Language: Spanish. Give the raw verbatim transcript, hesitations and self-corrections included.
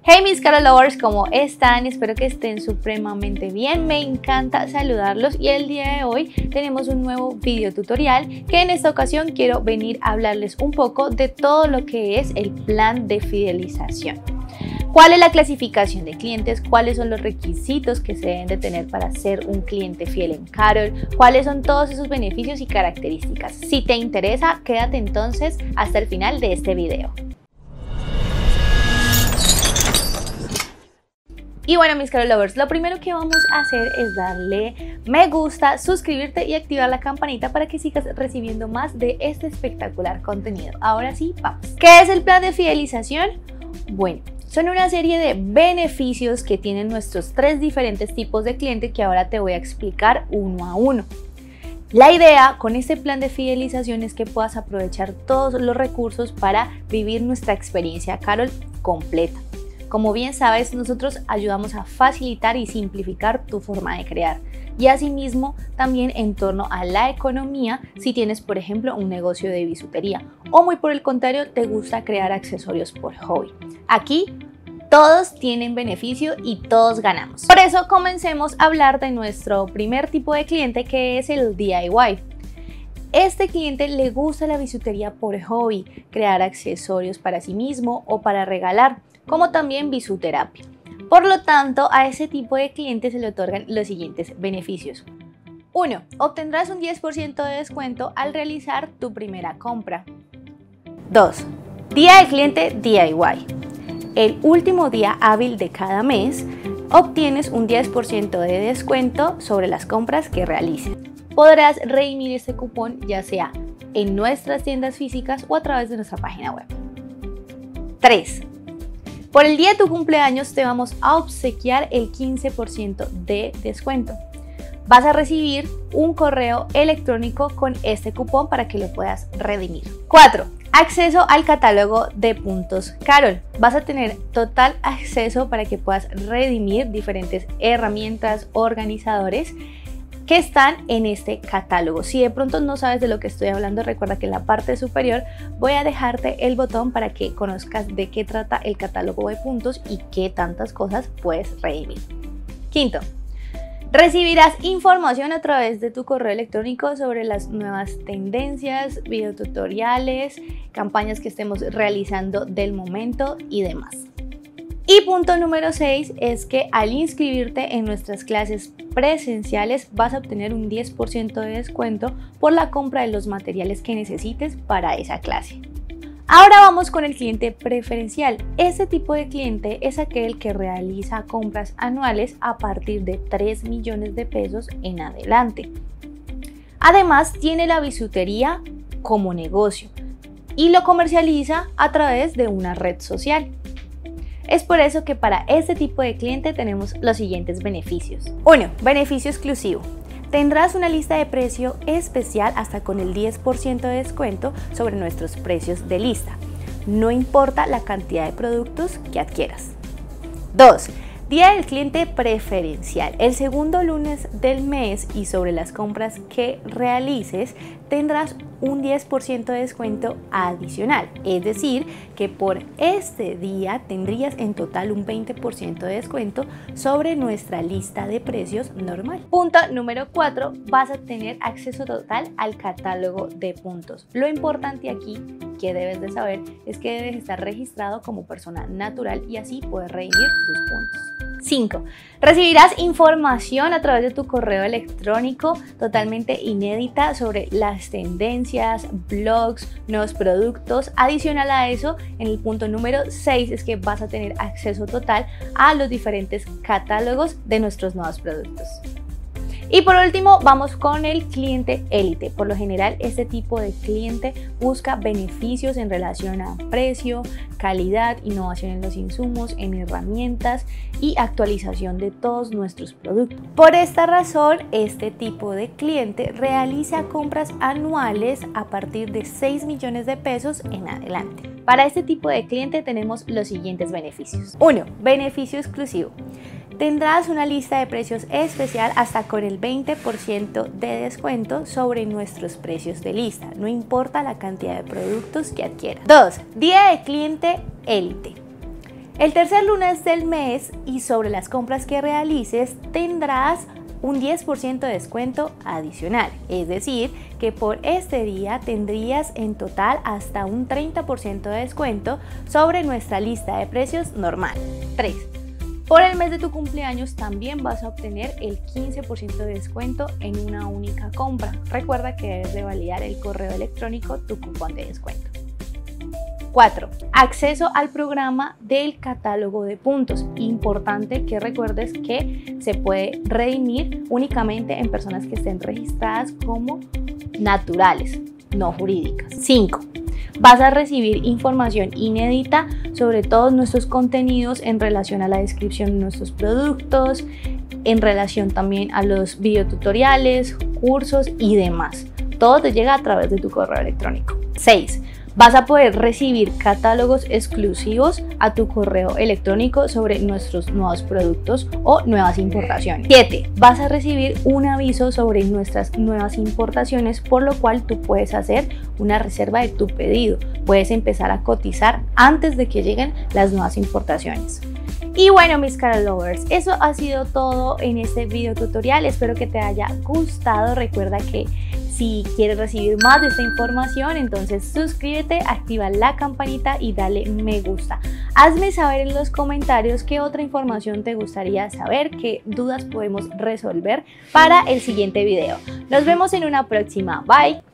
Hey mis Carol Lovers, ¿cómo están? Espero que estén supremamente bien. Me encanta saludarlos y el día de hoy tenemos un nuevo video tutorial que en esta ocasión quiero venir a hablarles un poco de todo lo que es el plan de fidelización. ¿Cuál es la clasificación de clientes? ¿Cuáles son los requisitos que se deben de tener para ser un cliente fiel en Carol? ¿Cuáles son todos esos beneficios y características? Si te interesa, quédate entonces hasta el final de este video. Y bueno, mis Carol Lovers, lo primero que vamos a hacer es darle me gusta, suscribirte y activar la campanita para que sigas recibiendo más de este espectacular contenido. Ahora sí, vamos. ¿Qué es el plan de fidelización? Bueno, son una serie de beneficios que tienen nuestros tres diferentes tipos de clientes que ahora te voy a explicar uno a uno. La idea con este plan de fidelización es que puedas aprovechar todos los recursos para vivir nuestra experiencia Carol completa. Como bien sabes, nosotros ayudamos a facilitar y simplificar tu forma de crear y asimismo también en torno a la economía si tienes por ejemplo un negocio de bisutería o muy por el contrario te gusta crear accesorios por hobby. Aquí todos tienen beneficio y todos ganamos. Por eso comencemos a hablar de nuestro primer tipo de cliente que es el D I Y. Este cliente le gusta la bisutería por hobby, crear accesorios para sí mismo o para regalar, como también bisuterapia. Por lo tanto, a ese tipo de clientes se le otorgan los siguientes beneficios. uno. Obtendrás un diez por ciento de descuento al realizar tu primera compra. dos. Día del cliente D I Y. El último día hábil de cada mes obtienes un diez por ciento de descuento sobre las compras que realices. Podrás redimir este cupón ya sea en nuestras tiendas físicas o a través de nuestra página web. tres. Por el día de tu cumpleaños te vamos a obsequiar el quince por ciento de descuento. Vas a recibir un correo electrónico con este cupón para que lo puedas redimir. cuatro. Acceso al catálogo de puntos Carol. Vas a tener total acceso para que puedas redimir diferentes herramientas, organizadores que están en este catálogo. Si de pronto no sabes de lo que estoy hablando, recuerda que en la parte superior voy a dejarte el botón para que conozcas de qué trata el catálogo de puntos y qué tantas cosas puedes redimir. Quinto, recibirás información a través de tu correo electrónico sobre las nuevas tendencias, videotutoriales, campañas que estemos realizando del momento y demás. Y punto número seis es que al inscribirte en nuestras clases presenciales vas a obtener un diez por ciento de descuento por la compra de los materiales que necesites para esa clase. Ahora vamos con el cliente preferencial. Este tipo de cliente es aquel que realiza compras anuales a partir de tres millones de pesos en adelante. Además tiene la bisutería como negocio y lo comercializa a través de una red social. Es por eso que para este tipo de cliente tenemos los siguientes beneficios. uno. Beneficio exclusivo. Tendrás una lista de precio especial hasta con el diez por ciento de descuento sobre nuestros precios de lista. No importa la cantidad de productos que adquieras. dos. Día del cliente preferencial. El segundo lunes del mes y sobre las compras que realices tendrás un diez por ciento de descuento adicional. Es decir, que por este día tendrías en total un veinte por ciento de descuento sobre nuestra lista de precios normal. Punto número cuatro. Vas a tener acceso total al catálogo de puntos. Lo importante aquí que debes de saber es que debes estar registrado como persona natural y así poder redimir tus puntos. cinco. Recibirás información a través de tu correo electrónico totalmente inédita sobre las tendencias, blogs, nuevos productos. Adicional a eso, en el punto número seis es que vas a tener acceso total a los diferentes catálogos de nuestros nuevos productos. Y por último vamos con el cliente élite. Por lo general este tipo de cliente busca beneficios en relación a precio, calidad, innovación en los insumos, en herramientas y actualización de todos nuestros productos. Por esta razón este tipo de cliente realiza compras anuales a partir de seis millones de pesos en adelante. Para este tipo de cliente tenemos los siguientes beneficios. uno. Beneficio exclusivo. Tendrás una lista de precios especial hasta con el veinte por ciento de descuento sobre nuestros precios de lista, no importa la cantidad de productos que adquieras. dos. Día de cliente élite. El tercer lunes del mes y sobre las compras que realices tendrás un diez por ciento de descuento adicional, es decir, que por este día tendrías en total hasta un treinta por ciento de descuento sobre nuestra lista de precios normal. tres. Por el mes de tu cumpleaños también vas a obtener el quince por ciento de descuento en una única compra. Recuerda que debes de validar el correo electrónico tu cupón de descuento. cuatro. Acceso al programa del catálogo de puntos. Importante que recuerdes que se puede redimir únicamente en personas que estén registradas como naturales, no jurídicas. cinco. Vas a recibir información inédita sobre todos nuestros contenidos en relación a la descripción de nuestros productos, en relación también a los videotutoriales, cursos y demás. Todo te llega a través de tu correo electrónico. seis. Vas a poder recibir catálogos exclusivos a tu correo electrónico sobre nuestros nuevos productos o nuevas importaciones. siete. Vas a recibir un aviso sobre nuestras nuevas importaciones, por lo cual tú puedes hacer una reserva de tu pedido. Puedes empezar a cotizar antes de que lleguen las nuevas importaciones. Y bueno, mis Cara Lovers, eso ha sido todo en este video tutorial. Espero que te haya gustado. Recuerda que si quieres recibir más de esta información, entonces suscríbete, activa la campanita y dale me gusta. Hazme saber en los comentarios qué otra información te gustaría saber, qué dudas podemos resolver para el siguiente video. Nos vemos en una próxima. Bye.